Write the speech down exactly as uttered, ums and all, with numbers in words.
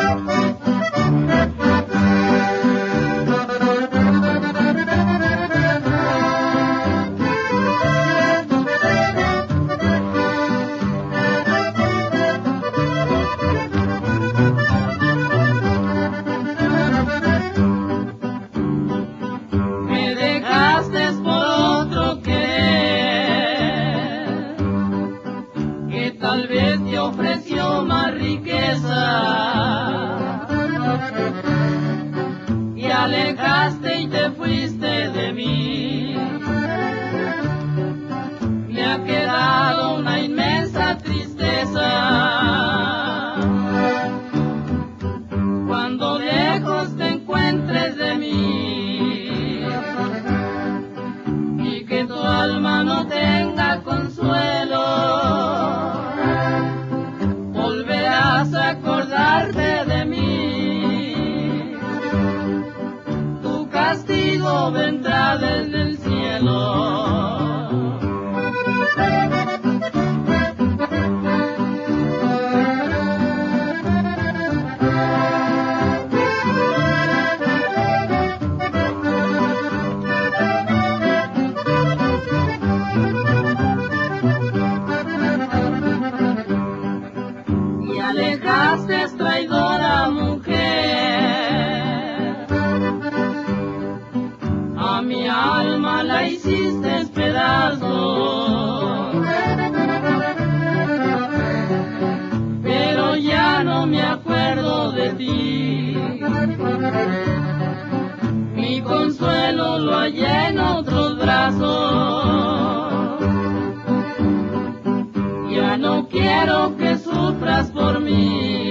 Ofreció más riqueza y alejaste y te fuiste de mí. Me ha quedado una inmensa tristeza cuando lejos te encuentres de mí y que tu alma no tenga consuelo. Acordarte de mí, tu castigo vendrá desde el cielo. Alejaste, traidora mujer, a mi alma la hiciste pedazos, pero ya no me acuerdo de ti. Mi consuelo lo hallé en otros brazos. Ya no quiero que sufras por mí.